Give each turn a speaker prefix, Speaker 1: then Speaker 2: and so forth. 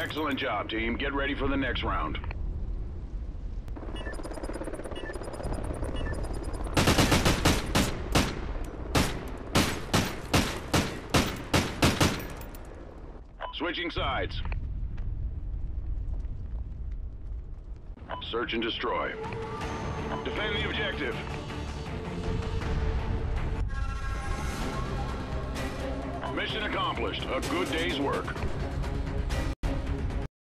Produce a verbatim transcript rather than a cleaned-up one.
Speaker 1: Excellent job, team. Get ready for the next round. Switching sides. Search and destroy. Defend the objective. Mission accomplished. A good day's work.